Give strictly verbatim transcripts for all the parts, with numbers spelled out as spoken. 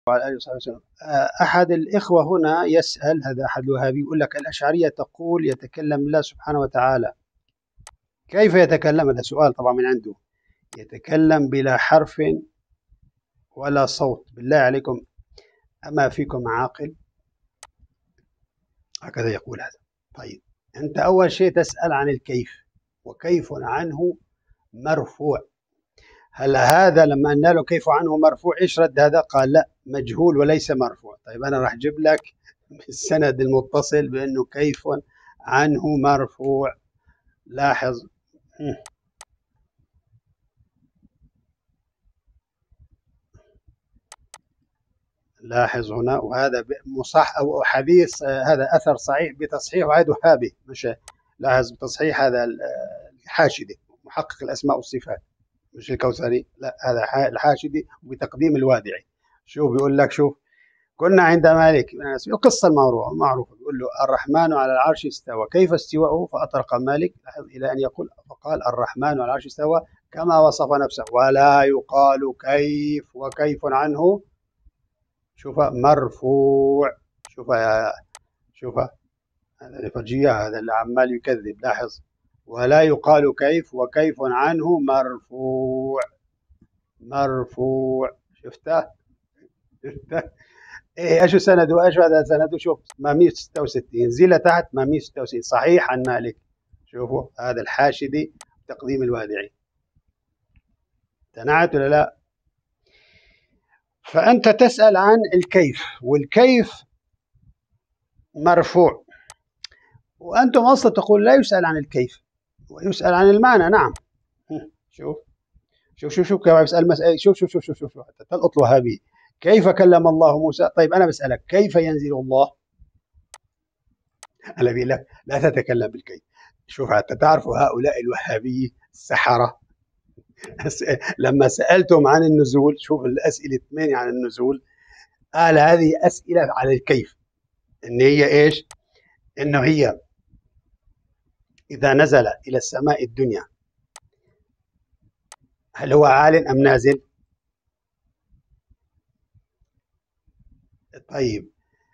وعلى آله وصحبه وسلم. أحد الإخوة هنا يسأل، هذا أحد الوهابي، يقول لك الأشعرية تقول يتكلم الله سبحانه وتعالى، كيف يتكلم؟ هذا سؤال طبعا من عنده. يتكلم بلا حرف ولا صوت، بالله عليكم أما فيكم عاقل؟ هكذا يقول هذا. طيب أنت أول شيء تسأل عن الكيف، وكيف عنه مرفوع. هل هذا لما قلنا له كيف عنه مرفوع ايش رد هذا؟ قال لا، مجهول وليس مرفوع. طيب انا راح اجيب لك السند المتصل بانه كيف عنه مرفوع. لاحظ لاحظ هنا، وهذا مصح او حديث، هذا اثر صحيح بتصحيح وعيد وهابي، مش لاحظ بتصحيح هذا الحاشدي محقق الاسماء والصفات، مش الكوثري، لا هذا الحاشدي بتقديم الوادعي. شوف بيقول لك، شوف كنا عند مالك، القصة المعروفة، بيقول له الرحمن على العرش استوى، كيف استواءه؟ فأطرق مالك إلى أن يقول، فقال الرحمن على العرش استوى كما وصف نفسه، ولا يقال كيف، وكيف عنه شوف مرفوع. شوف يا شوف هذا الفرجية، هذا اللي عمال يكذب. لاحظ، ولا يقال كيف، وكيف عنه مرفوع. مرفوع، شفته؟ شفته؟ ايه ايش سنده؟ ايش هذا سنده؟ شوف ثمانمئة وستة وستين، زيله تحت ثمانمئة وستة وستين صحيح عن مالك. شوفوا هذا الحاشدي تقديم الوادعي. تنعت ولا لا؟ فانت تسال عن الكيف، والكيف مرفوع، وانتم اصلا تقول لا يسال عن الكيف ويسال عن المعنى. نعم، شوف شوف شوف شوف كيف يسال مسألة. شوف شوف شوف شوف شوف, شوف. تلقط وهابي. كيف كلم الله موسى؟ طيب انا بسالك كيف ينزل الله؟ أنا بيقول لك لا تتكلم بالكيف. شوف حتى تعرفوا هؤلاء الوهابي السحرة لما سألتم عن النزول، شوف الأسئلة ثمانية عن النزول، قال هذه أسئلة على الكيف، إن هي إيش؟ إنه هي إذا نزل إلى السماء الدنيا هل هو عال أم نازل؟ طيب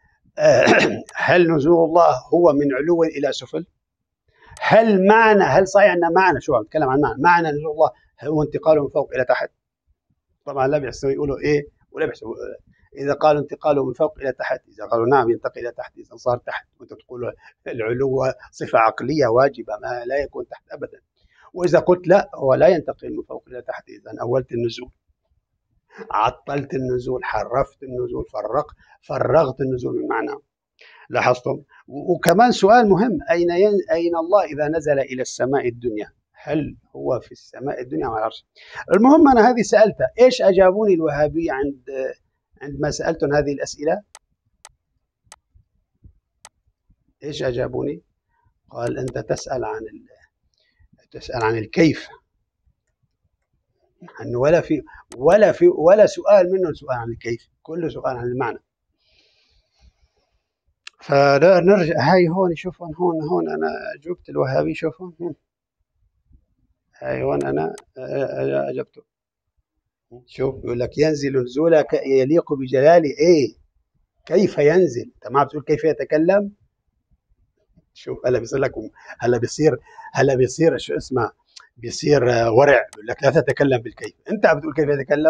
هل نزول الله هو من علو إلى سفل؟ هل معنى هل صحيح أن معنى شو بتكلم عن معنى معنى نزول الله هو انتقاله من فوق إلى تحت؟ طبعا لا بيحسوا يقولوا إيه ولا بيحسوا. إذا قالوا انتقاله من فوق إلى تحت، إذا قالوا نعم ينتقل إلى تحت، إذا صار تحت، وأنت تقول العلو صفة عقلية واجبة ما لا يكون تحت أبدا. وإذا قلت لا هو لا ينتقل من فوق إلى تحت، إذا أولت النزول، عطلت النزول، حرفت النزول، فرق فرغت النزول من معناه. لاحظتم؟ وكمان سؤال مهم، أين ين... أين الله إذا نزل إلى السماء الدنيا؟ هل هو في السماء الدنيا على العرش؟ المهم أنا هذه سألتها، إيش أجابوني الوهابية عند عندما سألتهم هذه الأسئلة؟ إيش أجابوني؟ قال أنت تسأل عن ال... تسأل عن الكيف، أنه ولا في ولا في ولا سؤال منه سؤال عن الكيف، كله سؤال عن المعنى. فنرجع هاي هون، شوفوا هون هون أنا جبت الوهابي، شوفوا هاي هون أنا أجبته. شوف يقول لك ينزل نزولا يليق بجلاله، إيه كيف ينزل؟ أنت ما بتقول كيف يتكلم؟ شوف هلا بيصير لكم، هلا بيصير هلا بيصير شو اسمه، بيصير ورع، بيقول لك لا تتكلم بالكيف، انت عم بتقول كيف يتكلم؟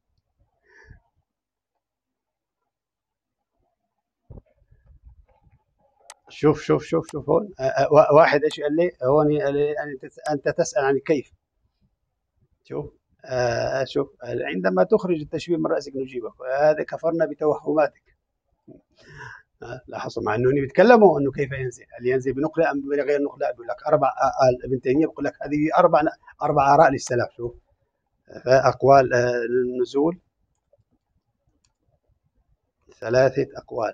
شوف شوف شوف شوف هون واحد ايش قال لي هون؟ قال لي انت تسأل عن الكيف. شوف آه شوف عندما تخرج التشبيه من رأسك نجيبك، هذا كفرنا بتوهماتك. لاحظوا مع انه بيتكلموا انه كيف ينزل، هل ينزل بنقله ام بغير نقله؟ بيقول لك اربع، ابن تيميه بيقول لك هذه اربع اربع اراء للسلف. شوف اقوال النزول ثلاثه اقوال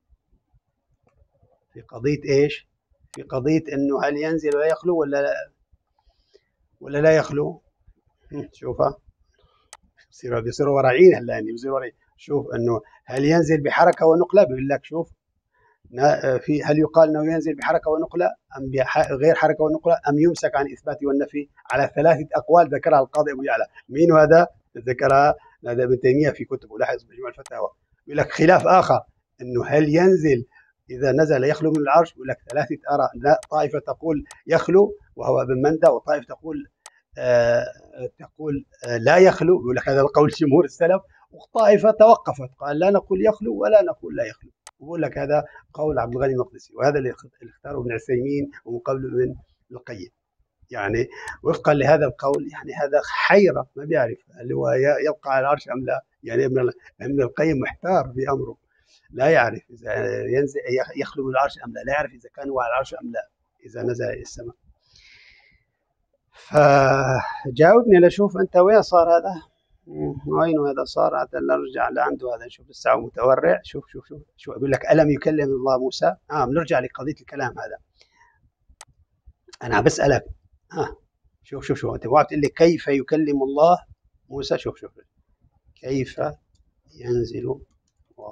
في قضيه ايش؟ في قضيه انه هل ينزل ويخلو ولا لا ولا لا يخلو. شوفها بيصيروا بيصيروا ورعين هلا، بيصيروا ورعين. شوف انه هل ينزل بحركه ونقله؟ بيقول لك شوف في هل يقال انه ينزل بحركه ونقله ام بغير حركه ونقله ام يمسك عن الاثبات والنفي؟ على ثلاثه اقوال ذكرها القاضي ابو يعلى. مين هذا؟ ذكرها هذا ابن تيمية في كتبه، لاحظ مجموع الفتاوى، يقول لك خلاف آخر أنه هل ينزل إذا نزل يخلو من العرش؟ يقول لك ثلاثة آراء، لا، طائفة تقول يخلو وهو ابن مندى، وطائفة تقول آه تقول آه لا يخلو، يقول لك هذا القول جمهور السلف، وطائفة توقفت قال لا نقول يخلو ولا نقول لا يخلو، يقول لك هذا قول عبد الغني المقدسي، وهذا اللي اختاره ابن عثيمين ومن قبله ابن القيم. يعني وفقا لهذا القول يعني هذا حيرة، ما بيعرف هل هو يبقى على العرش أم لا. يعني ابن ابن القيم محتار في أمره، لا يعرف إذا ينزل يخلو من العرش أم لا، لا يعرف إذا كان هو على العرش أم لا إذا نزل إلى السماء. فجاوبني لشوف أنت وين صار هذا، وين هذا صار، هذا نرجع لعنده، هذا نشوف الساعة متورع. شوف شوف شوف شو أقول لك، ألم يكلم الله موسى؟ آه بنرجع لقضية الكلام هذا. أنا بسألك ها، شوف شوف شوف أنت ما تقول لي كيف يكلم الله موسى. شوف شوف كيف ينزل الله.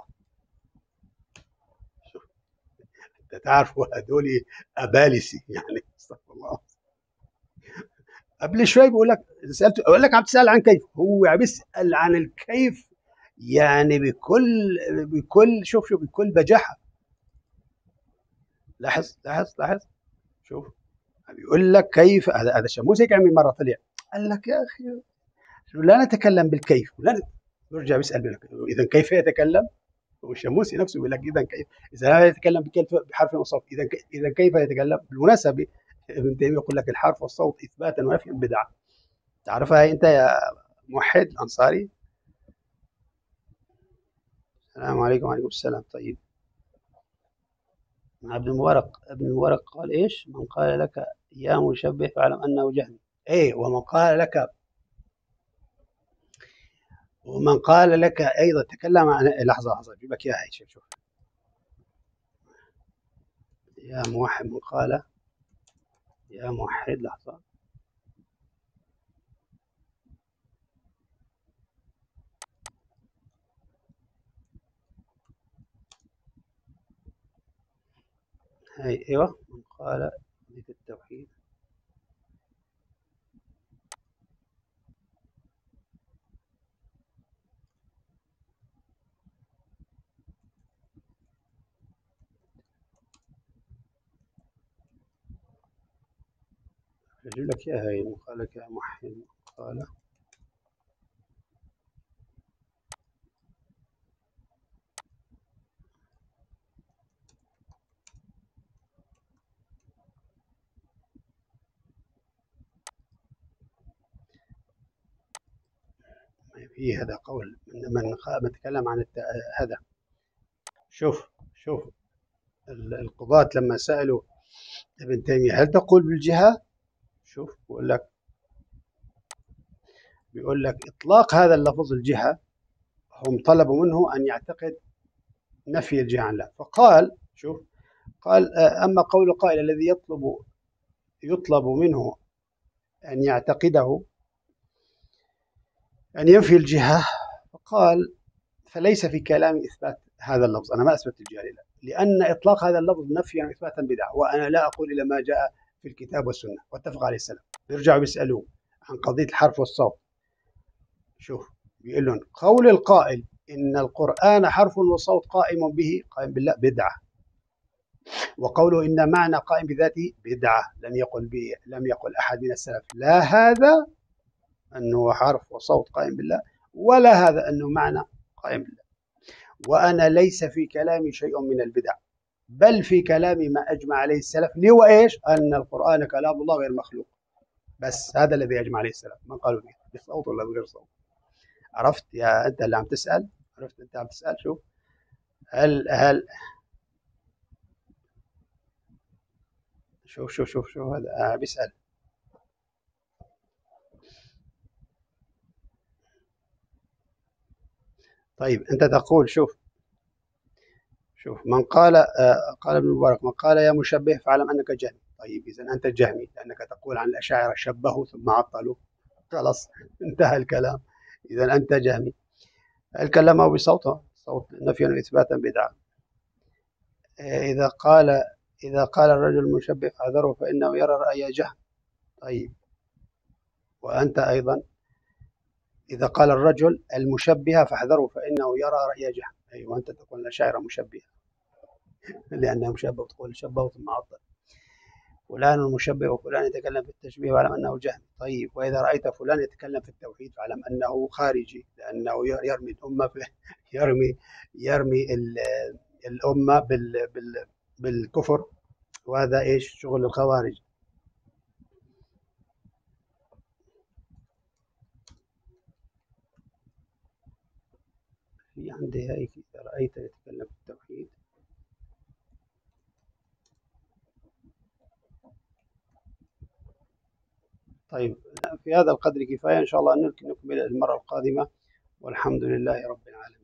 شوف أنت تعرفوا هذول أبالسي يعني، استغفر الله. قبل شوي بقول لك سألته، أقول لك عم تسأل عن كيف، هو عم يسأل عن الكيف يعني بكل بكل شوف شوف بكل بجاحة. لاحظ لاحظ لاحظ شوف بيقول لك كيف. هذا هذا شموس هيك عمل مرة طلع قال لك يا أخي لا نتكلم بالكيف، لا يرجع بيسأل إذا كيف يتكلم؟ والشموسي نفسه بيقول لك إذا كيف، إذا لا يتكلم بكيف بحرف وصوت، إذا إذا كيف يتكلم؟ بالمناسبة ابن تيمية يقول لك الحرف والصوت إثباتا ونفيا بدعة. تعرفها أنت يا موحد الأنصاري؟ السلام عليكم. وعليكم السلام. طيب ابن المبارك ابن المبارك قال إيش؟ من قال لك يا مشبه فاعلم أنه جهل. إيه، ومن قال لك ومن قال لك أيضا تكلم عن لحظة لحظة أجيب لك إياها. شوف شوف يا موحد، من قال يا موحد، لحظة. هاي أيوة، من قال بالتوحيد. أجيب لك إياها هاي، من قال لك يا موحد، من قال في هذا قول من من تكلم عن الت... هذا. شوف شوف القضاة لما سألوا ابن تيمية هل تقول بالجهة؟ شوف بيقول لك بيقول لك إطلاق هذا اللفظ الجهة، هم طلبوا منه أن يعتقد نفي الجهة عن الله، فقال شوف قال أما قول قائل الذي يطلب يطلب منه أن يعتقده أن ينفي الجهة، فقال فليس في كلامي إثبات هذا اللفظ، أنا ما أثبت الجهة لله، لأن إطلاق هذا اللفظ نفيا إثباتا بدعة، وأنا لا أقول إلا ما جاء في الكتاب والسنة واتفق عليه السلف. بيرجعوا بيسألوه عن قضية الحرف والصوت. شوف بيقول لهم قول القائل إن القرآن حرف وصوت قائم به قائم بالله بدعة، وقوله إن معنى قائم بذاته بدعة. لم يقل به لم يقل أحد من السلف لا هذا أنه حرف وصوت قائم بالله، ولا هذا أنه معنى قائم بالله. وأنا ليس في كلامي شيء من البدع، بل في كلامي ما أجمع عليه السلف، اللي هو إيش؟ أن القرآن كلام الله غير مخلوق، بس هذا الذي أجمع عليه السلف. ما قالوا بصوت ولا بغير صوت. عرفت يا أنت اللي عم تسأل؟ عرفت أنت عم تسأل؟ شوف هل هل شوف شوف شوف شوف هذا بيسأل. طيب أنت تقول شوف شوف من قال آه قال ابن المبارك من قال يا مشبه فاعلم أنك جهمي. طيب إذا أنت جهمي لأنك تقول عن الأشاعرة شبهوا ثم عطلوا، خلاص انتهى الكلام. إذا أنت جهمي. الكلام بصوته صوت نفيا وإثباتا بدعة. إذا قال إذا قال الرجل المشبه فاعذره فإنه يرى رأي جهم. طيب وأنت أيضا إذا قال الرجل المشبهة فاحذروا فإنه يرى رأي جهم. أيوة، أنت تقول الأشاعرة مشبهة لأنها مشبهة، وتقول شبهه ثم عطل. فلان المشبه وفلان يتكلم في التشبيه فاعلم أنه جهم. طيب، وإذا رأيت فلان يتكلم في التوحيد فاعلم أنه خارجي، لأنه يرمي الأمة في يرمي يرمي ال- الأمة بال بال بالكفر، وهذا إيش شغل الخوارج. في عندي هيك، إذا رأيت يتكلم في التوحيد. طيب، في هذا القدر كفاية، إن شاء الله نكمل المرة القادمة، والحمد لله رب العالمين.